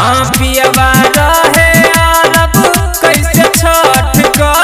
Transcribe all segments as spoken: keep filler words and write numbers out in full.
हाँ पियवा रहे अरब कैसे छठ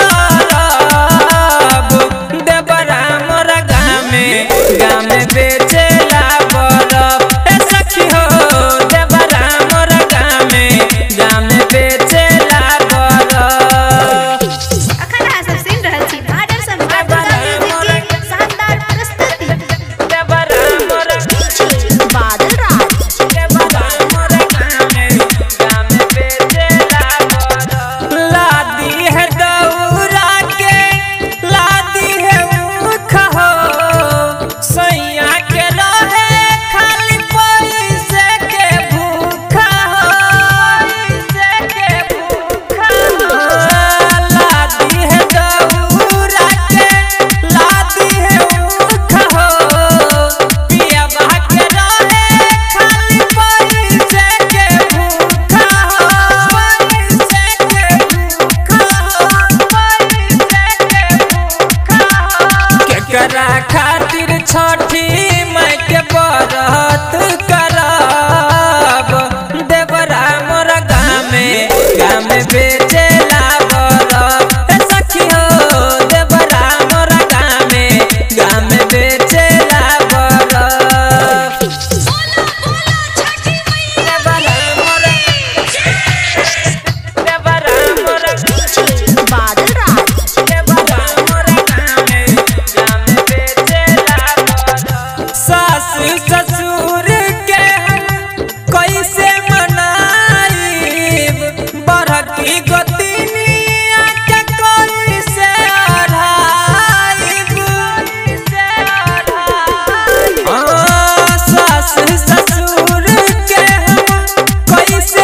करब देवरा मोर गामे गामे बेचेला बरफ ए सखी हो देवरा मोर गामे गामे बेचेला बरफ। अखन अहाँ सब सुनि रहल छी मॉडर्न सब दुर्गा म्यूजिक के शानदार प्रस्तुति देवरा मोर बादल राज देवरा मोर गामे गामे बेचेला बरफ। लादी है दौरा के लादी है मुख हो सैया के रहे खाली पैसे के भूखा हो पैसे के भूखा हो। लादी है दौरा के लादी है मुख हो पियवा के रहे खाली पैसे के भूखा हो पैसे के भूखा हो पैसे के भूखा हो। केकरा खातिर छठी माई के व्रत करब देवरा मोर गामे गामे बेचेला बरफ ए सखी हो देवरा मोर गामे गामे बेचेला बरफ। देवरा मोर देवरा मोर बादल राज देवरा मोर गामे गामे बेचेला बरफ। सास ससुर के हम कैसे मनाइब बरकी गोतिनिया के कैसे अढ़ाइब कैसे अढ़ाइब। हाँ, सास ससुर के हम कैसे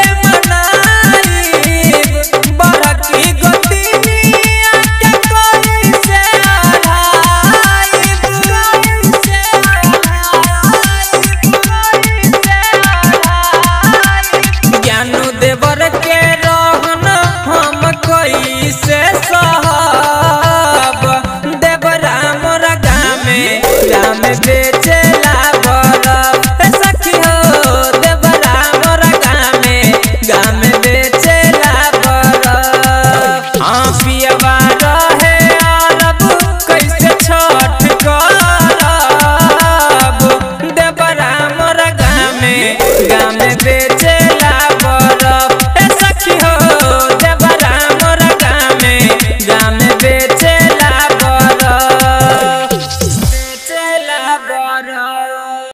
मनाइब बरकी गोतिनिया के कैसे अढ़ाइब कैसे अढ़ाइब कैसे अढ़ाइब। ज्ञानू देवर के रहन हम कैसे सहब देवरा मोर गामे गामे बेचेला बरफ ए सखी हो देवरा मोर गामे गामे बेचेला बरफ। हाँ पियवा रहे अरब कैसे छठ करब देवरा मोर गामे गामे